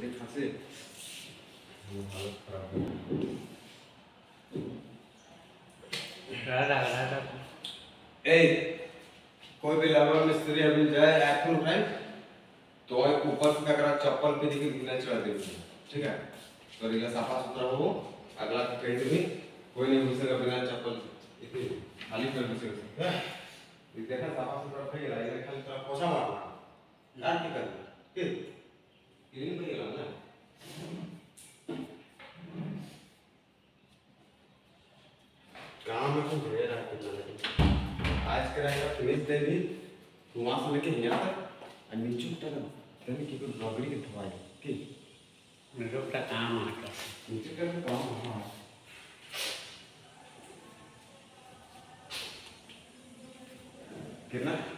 सर्दी खांसी हालत खराब है। ए कोई भी लेबर मिस्त्री अभी जाए एक्शन उठाए तो ऊपर से क्या करा चप्पल पे देखिए बिना चढ़ा दे, ठीक है। तो रिला साफा सुथरा हो, अगला कहीं भी कोई नहीं घुसेगा बिना चप्पल, इतनी खाली पैर घुसेगा। ये देखा साफा सुथरा कहीं रहा है, खाली तरह पोछा मारना यार, क्या करना के क्लीन नहीं करना ना। काम में कुछ ढेर है कितना आज कराएगा फिनिश दे दी वहां से लेके यहाँ तक और नीचे तक तभी की कोई रगड़ी के धोआ के मेरे का काम आता नीचे का काम। हाँ कितना